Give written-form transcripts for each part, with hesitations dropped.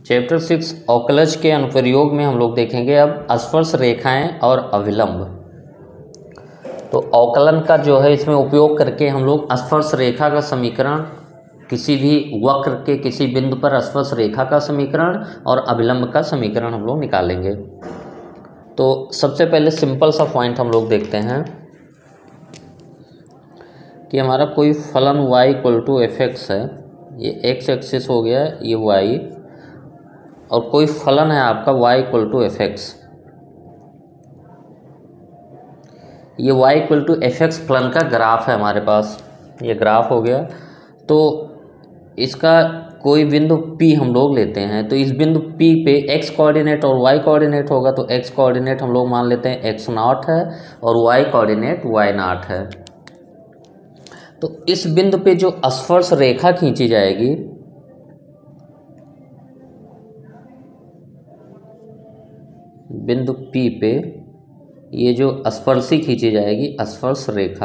Chapter 6 अवकलज के अनुप्रयोग में हम लोग देखेंगे अब स्पर्श रेखाएं और अभिलंब। तो अवकलन का जो है इसमें उपयोग करके हम लोग स्पर्श रेखा का समीकरण, किसी भी वक्र के किसी बिंदु पर स्पर्श रेखा का समीकरण और अभिलंब का समीकरण हम लोग निकालेंगे। तो सबसे पहले सिंपल सा पॉइंट हम लोग देखते हैं कि हमारा कोई फलन y = f(x) है, ये x एक्सिस हो गया, ये y, और कोई फलन है आपका y = f(x). ये y = f(x) फलन का ग्राफ है हमारे पास, ये ग्राफ हो गया। तो इसका कोई बिंदु P हम लोग लेते हैं, तो इस बिंदु P पे x कोऑर्डिनेट और y कोऑर्डिनेट होगा, तो x कोऑर्डिनेट हम लोग मान लेते हैं x0 है और y कोऑर्डिनेट y0 है। तो इस बिंदु पे जो स्पर्श रेखा खींची जाएगी, बिंदु P पे ये जो स्पर्शी खींची जाएगी स्पर्श रेखा,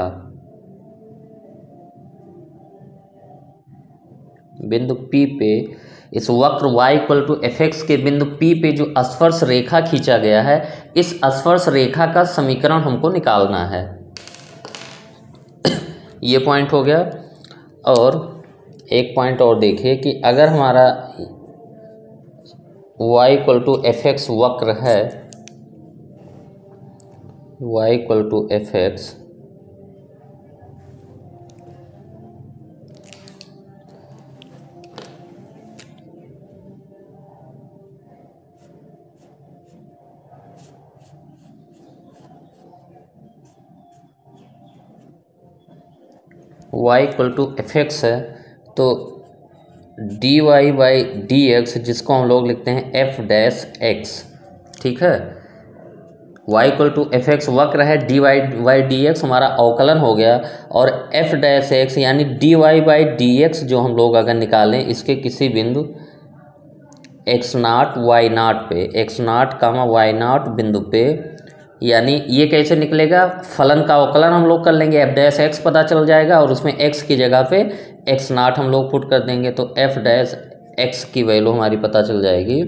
बिंदु P पे इस वक्र y = f(x) के बिंदु P पे जो स्पर्श रेखा खींचा गया है, इस स्पर्श रेखा का समीकरण हमको निकालना है। ये पॉइंट हो गया। और एक पॉइंट और देखिए कि अगर हमारा y = f(x) वक्र है, y = f(x), y = f(x) है, तो dy/dx जिसको हम लोग लिखते हैं f'(x), ठीक है। y = f(x) वक्र है, dy/dx हमारा अवकलन हो गया, और f'(x) यानी dy/dx जो हम लोग अगर निकालें इसके किसी बिंदु x0 y0 पे, x0, y0 बिंदु पे, यानी ये कैसे निकलेगा, फलन का अवकलन हम लोग कर लेंगे, f'(x) पता चल जाएगा और उसमें x की जगह पे x0 हम लोग पुट कर देंगे, तो f'(x) की वैल्यू हमारी पता चल जाएगी।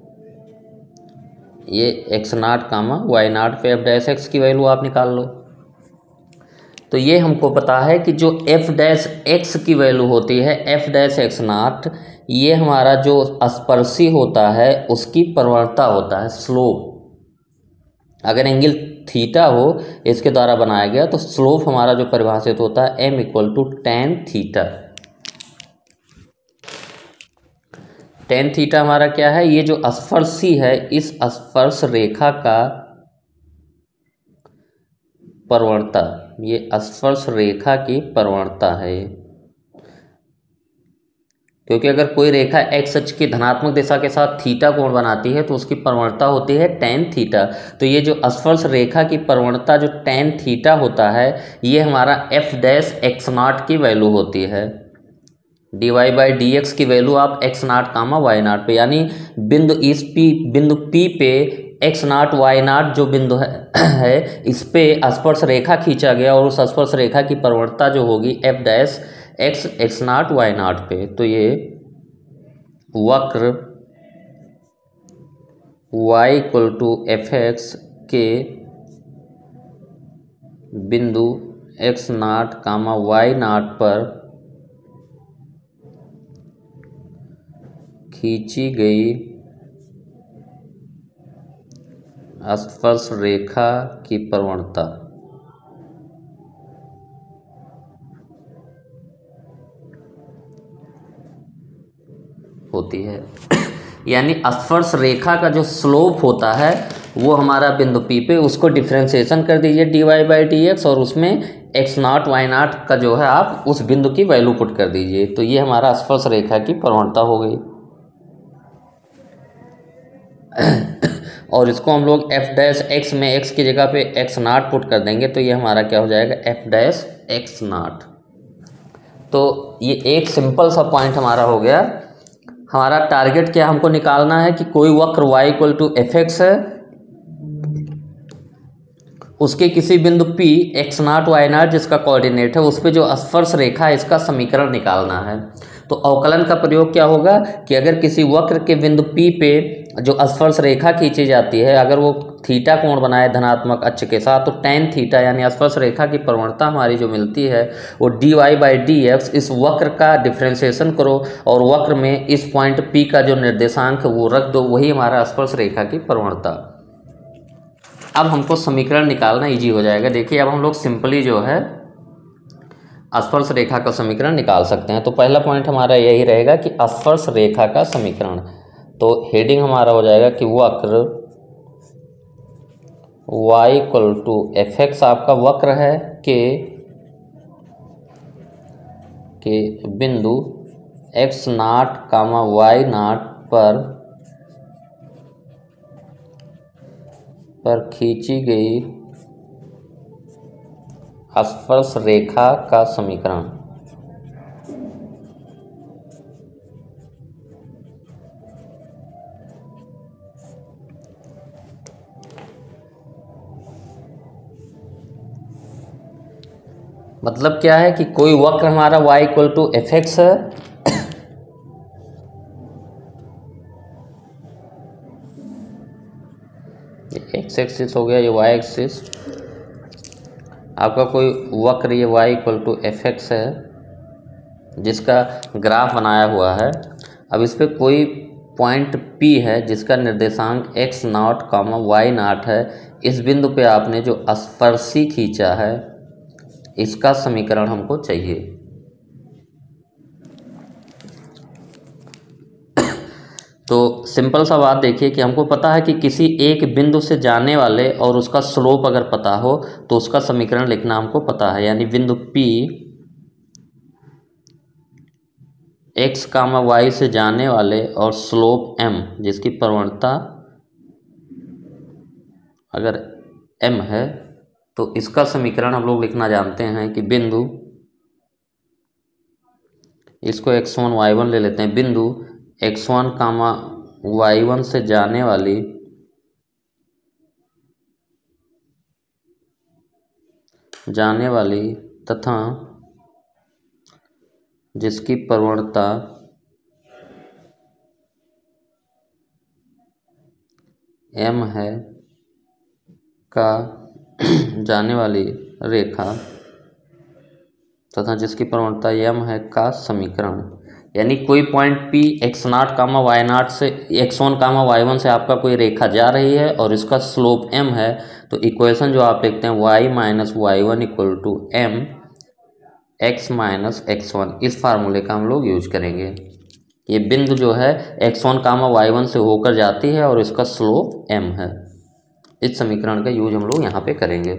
ये x0, y0 पे f'(x) की वैल्यू आप निकाल लो। तो ये हमको पता है कि जो f'(x) की वैल्यू होती है f'(x0), ये हमारा जो स्पर्शी होता है उसकी प्रवणता होता है, स्लोप। अगर एंगल थीटा हो इसके द्वारा बनाया गया, तो स्लोप हमारा जो परिभाषित होता है m = tan theta. tan theta हमारा क्या है, ये जो स्पर्शी है इस स्पर्श रेखा का प्रवणता, ये स्पर्श रेखा की प्रवणता है। क्योंकि अगर कोई रेखा x अक्ष की धनात्मक दिशा के साथ थीटा कोण बनाती है तो उसकी प्रवणता होती है tan थीटा। तो ये जो स्पर्श रेखा की प्रवणता जो tan थीटा होता है, ये हमारा f'(x0) की वैल्यू होती है। dy/dx की वैल्यू आप x0, y0 पे, यानी बिंदु P पे x0 y0 जो बिंदु है इस पे स्पर्श रेखा खींचा गया, और उस स्पर्श रेखा की प्रवणता जो होगी f'(x) x0 y0 पे। तो ये वक्र y = f(x) के बिंदु x0, y0 पर खींची गई स्पर्श रेखा की प्रवणता होती है। यानी स्पर्श रेखा का जो स्लोप होता है वो हमारा बिंदु P पे, उसको डिफ्रेंशिएशन कर दीजिए dy/dx, और उसमें x0 y0 का जो है आप उस बिंदु की वैल्यू पुट कर दीजिए। तो ये हमारा स्पर्श रेखा की प्रवणता हो गई। और इसको हम लोग f'(x) में x की जगह पे x0 पुट कर देंगे, तो ये हमारा क्या हो जाएगा, f'(x0). तो ये एक सिंपल सा पॉइंट हमारा हो गया। हमारा टारगेट क्या हमको निकालना है कि कोई वक्र y = f(x) है, उसके किसी बिंदु P x0 y0 जिसका कोऑर्डिनेट है उस पे जो स्पर्श रेखा है इसका समीकरण निकालना है। तो अवकलन का प्रयोग क्या होगा कि अगर किसी वक्र के बिंदु P पे जो स्पर्श रेखा खींची जाती है, अगर वो थीटा कोण बनाए धनात्मक अक्ष के साथ, तो tan थीटा यानी स्पर्श रेखा की प्रवणता हमारी जो मिलती है वो dy/dx, इस वक्र का डिफ्रेंसिएशन करो और वक्र में इस पॉइंट P का जो निर्देशांक है वो रख दो, वही हमारा स्पर्श रेखा की प्रवणता। अब हमको समीकरण निकालना इजी हो जाएगा। देखिए अब हम लोग सिंपली जो है स्पर्श रेखा का समीकरण निकाल सकते हैं। तो पहला पॉइंट हमारा यही रहेगा कि स्पर्श रेखा का समीकरण। तो हेडिंग हमारा हो जाएगा कि वक्र y=fx आपका वक्र है के बिंदु x0, y0 पर खींची गई स्पर्श रेखा का समीकरण। मतलब क्या है कि कोई वक्र हमारा y=fx है एक्स एक्सिस हो गया, ये y एक्सिस आपका कोई वक्र ये y=fx है जिसका ग्राफ बनाया हुआ है। अब इस पर कोई पॉइंट P है जिसका निर्देशांक x0, y0 है। इस बिंदु पे आपने जो स्पर्शी खींचा है इसका समीकरण हमको चाहिए। तो सिंपल सा बात देखिए कि हमको पता है कि किसी एक बिंदु से जाने वाले और उसका स्लोप अगर पता हो तो उसका समीकरण लिखना हमको पता है। यानी बिंदु P x, y से जाने वाले और स्लोप m जिसकी प्रवणता अगर m है तो इसका समीकरण हम लोग लिखना जानते हैं कि बिंदु, इसको x1 y1 ले लेते हैं, बिंदु x1, y1 से जाने वाली तथा जिसकी प्रवणता m है का जाने वाली रेखा तथा जिसकी प्रवणता m है का समीकरण। यानी कोई पॉइंट P x0, y0 से x1, y1 से आपका कोई रेखा जा रही है और इसका स्लोप m है, तो इक्वेशन जो आप लिखते हैं y-y1 = m x - x1, इस फार्मूले का हम लोग यूज करेंगे। ये बिंदु जो है x1, y1 से होकर जाती है और इसका स्लोप m है। इस समीकरण का यूज हम लोग यहाँ पे करेंगे।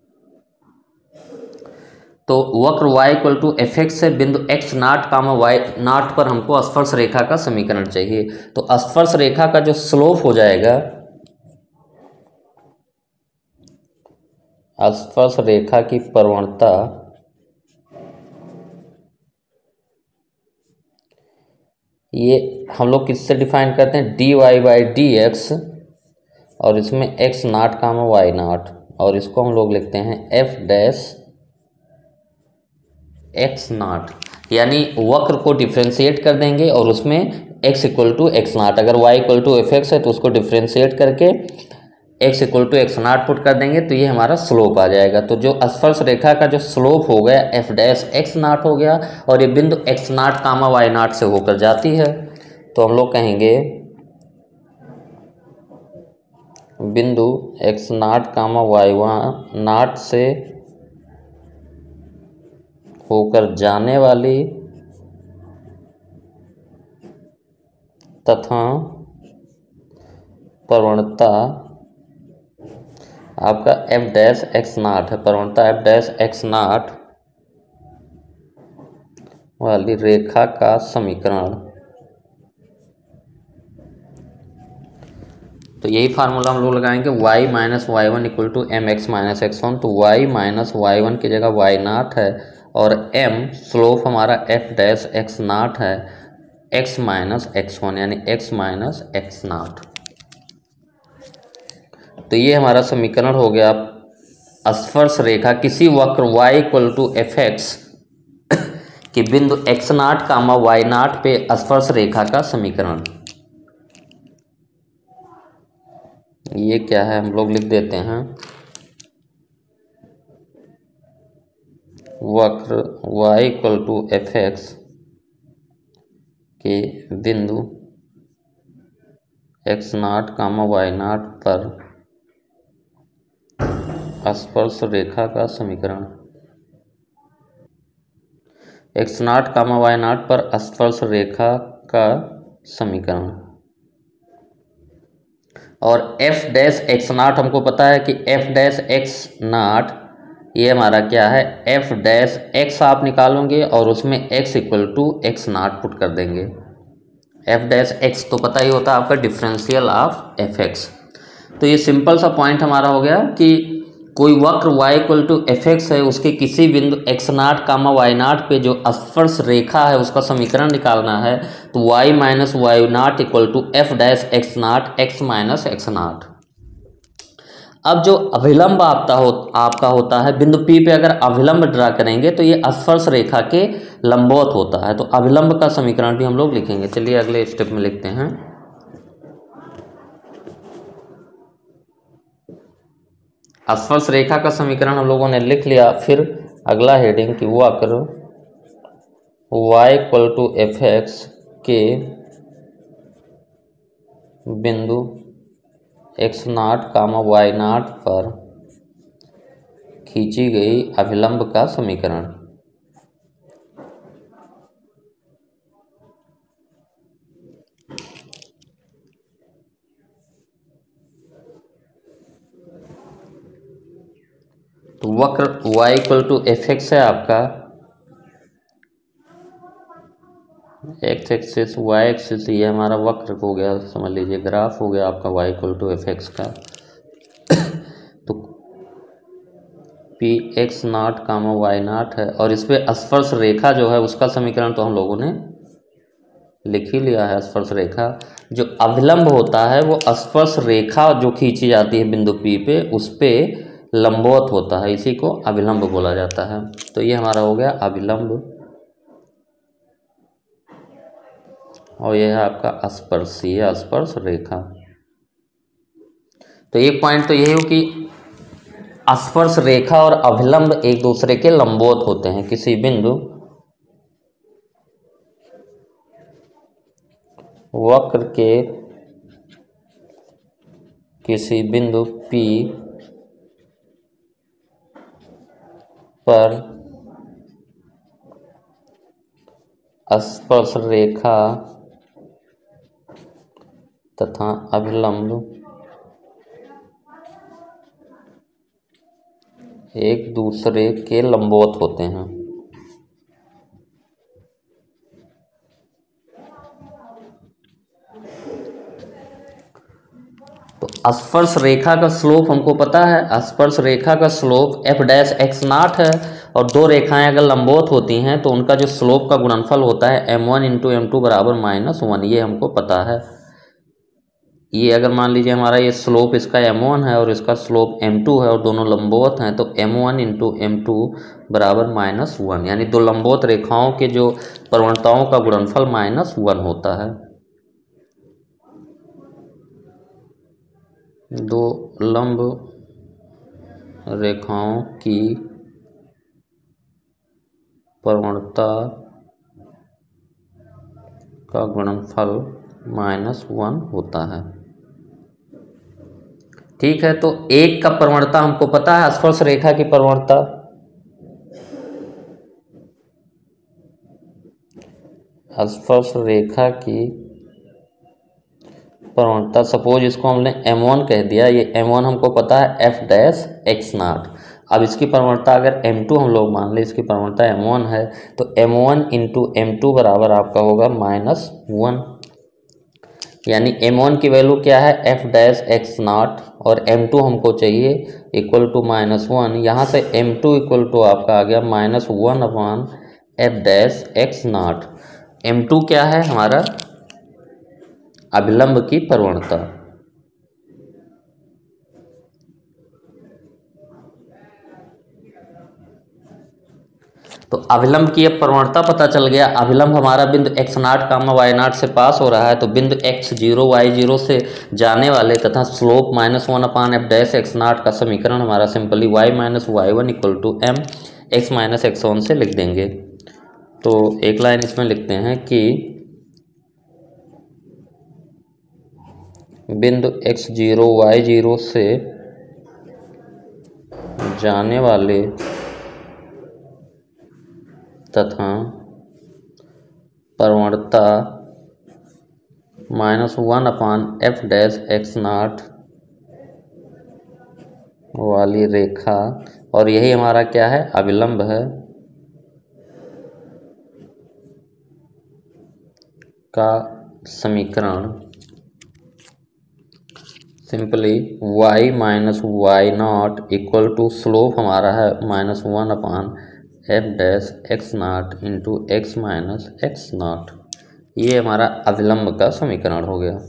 तो वक्र y=fx से बिंदु x0, y0 पर हमको स्पर्श रेखा का समीकरण चाहिए। तो स्पर्श रेखा का जो स्लोप हो जाएगा, स्पर्श रेखा की प्रवणता ये हम लोग किससे डिफाइन करते हैं, dy/dx और इसमें x0, y0 और इसको हम लोग लिखते हैं f'(x0)। यानी वक्र को डिफ्रेंशिएट कर देंगे और उसमें x = x0, अगर y=fx है तो उसको डिफ्रेंशिएट करके x = x0 पुट कर देंगे तो ये हमारा स्लोप आ जाएगा। तो जो स्पर्श रेखा का जो स्लोप हो गया f'(x0) हो गया और ये बिंदु x0, y0 से होकर जाती है, तो हम लोग कहेंगे बिंदु x0, y0 से होकर जाने वाली तथा प्रवणता आपका f'(x0) है, प्रवणता f'(x0) वाली रेखा का समीकरण। तो यही फार्मूला हम लोग लगाएंगे y-y1 = mx - x1। तो y - y1 की जगह y0 है और m स्लोप हमारा f'(x0) है, x - x1 यानी x - x0। तो ये हमारा समीकरण हो गया स्पर्श रेखा किसी वक्र y=fx कि बिंदु x नाट कामा y नाट पे स्पर्श रेखा का समीकरण। ये क्या है, हम लोग लिख देते हैं, वक्र y equal to f x के बिंदु x नाट कामा y नाट पर स्पर्श रेखा का समीकरण। x नाट कामा y नाट पर स्पर्श रेखा का समीकरण। और f डैश एक्स नाट हमको पता है कि f डैश एक्स नाट ये हमारा क्या है, f डैश एक्स आप निकालोगे और उसमें x equal to x nought put कर देंगे। f डैश एक्स तो पता ही होता है आपका डिफरेंशियल ऑफ एफ एक्स। तो ये सिंपल सा पॉइंट हमारा हो गया कि कोई वक्र y equal to f x है, उसके किसी बिंदु x नाट कामा y नाट पे जो स्पर्श रेखा है उसका समीकरण निकालना है, तो y minus y nought equal to f dash x nought x minus x nought. अब जो अभिलंब आपका होता है बिंदु P पे, अगर अभिलंब ड्रा करेंगे तो ये स्पर्श रेखा के लंबवत होता है, तो अभिलंब का समीकरण भी हम लोग लिखेंगे। चलिए अगले स्टेप में लिखते हैं। स्पर्श रेखा का समीकरण हम लोगों ने लिख लिया। फिर अगला हेडिंग कि वक्र y equal to f x के बिंदु x नाट कामा y नाट पर खींची गई अभिलंब का समीकरण। तो वक्र y equal to f x है आपका एक्स एक्सिस, वाई एक्सिस, ये हमारा वक्र हो गया, समझ लीजिए ग्राफ हो गया आपका y equal to f x का। तो P x nought comma y nought है और इस पे स्पर्श रेखा जो है उसका समीकरण तो हम लोगों ने लिख ही लिया है। स्पर्श रेखा जो अभिलंब होता है वो स्पर्श रेखा जो खींची जाती है बिंदु P पे उस पे लंबवत होता है, इसी को अभिलंब बोला जाता है। तो ये हमारा हो गया अभिलंब और यह है आपका स्पर्शीय स्पर्श रेखा। तो एक पॉइंट तो यही हो कि स्पर्श रेखा और अभिलंब एक दूसरे के लंबवत होते हैं। किसी बिंदु वक्र के किसी बिंदु P पर स्पर्श रेखा तथा अभिलंब एक दूसरे के लंबवत होते हैं। तो स्पर्श रेखा का स्लोप हमको पता है, स्पर्श रेखा का slope f dash x nought है और दो रेखाएं अगर लंबवत होती हैं तो उनका जो स्लोप का गुणनफल होता है m1 इंटू m2 बराबर -1, ये हमको पता है। ये अगर मान लीजिए हमारा ये स्लोप इसका m1 है और इसका स्लोप m2 है और दोनों लंबवत हैं, तो m1 इंटू m2 बराबर -1, यानी दो लंबवत रेखाओं के जो प्रवणताओं का गुणनफल -1 होता है। दो लंब रेखाओं की प्रवणता का गुणनफल -1 होता है। ठीक है, तो एक का प्रवणता हमको पता है, स्पर्श रेखा की प्रवणता स्पर्श रेखा की प्रवणता, सपोज इसको हमने m1 कह दिया, ये m1 हमको पता है f डैश एक्स नाट। अब इसकी प्रवणता अगर m2 हम लोग मान लें, इसकी प्रवणता m1 है, तो m1 इंटू m2 बराबर आपका होगा -1, यानी m1 की वैल्यू क्या है f डैश एक्स नाट और m2 हमको चाहिए इक्वल टू -1। यहाँ से m2 इक्वल टू आपका आ गया -1 upon f dash x nought. m2 क्या है हमारा अभिलंब की प्रवणता। तो अभिलंब की अब प्रवणता पता चल गया। अभिलंब हमारा बिंदु x0 कामा y0 से पास हो रहा है, तो बिंदु x0 y0 से जाने वाले तथा स्लोप -1/f x0 का समीकरण हमारा simply y - y1 = m x - x1 से लिख देंगे। तो एक लाइन इसमें लिखते हैं कि बिंदु x0 y0 से जाने वाले तथा प्रवणता -1/f x0 वाली रेखा, और यही हमारा क्या है, अविलंब है, का समीकरण सिंपली y - y0 = स्लोप हमारा है -1/f x0 into x - x0। ये हमारा अविलंब का समीकरण हो गया।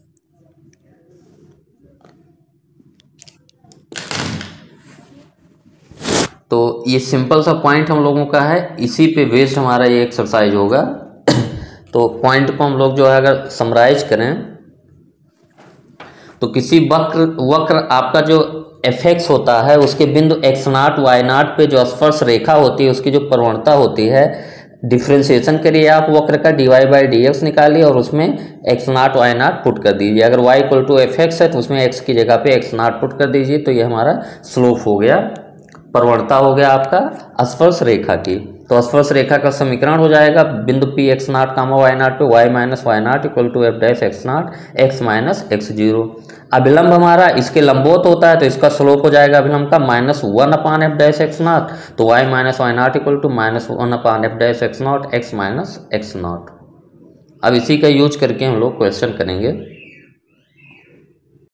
तो ये सिंपल सा पॉइंट हम लोगों का है, इसी पे बेस्ड हमारा ये एक्सरसाइज होगा। तो पॉइंट को हम लोग जो है अगर समराइज करें तो किसी वक्र आपका जो fx होता है उसके बिंदु x0 y0 पे जो स्पर्श रेखा होती है उसकी जो प्रवणता होती है, डिफ्रेंशिएशन करिए आप वक्र का dy/dx निकालिए और उसमें x0 y0 पुट कर दीजिए। अगर y = fx है तो उसमें x की जगह पे x0 पुट कर दीजिए, तो ये हमारा स्लोप हो गया, प्रवणता हो गया आपका स्पर्श रेखा की। तो स्पर्श रेखा का समीकरण हो जाएगा बिंदु P x0 कामा y0 पे y - y0 = f x0 x - x0। अभिलंब हमारा इसके लंबवत होता है तो इसका स्लोप हो जाएगा अभिलंब का -1/f x0, तो y - y0 = -1/f x0 x - x0। अब इसी का यूज करके हम लोग क्वेश्चन करेंगे।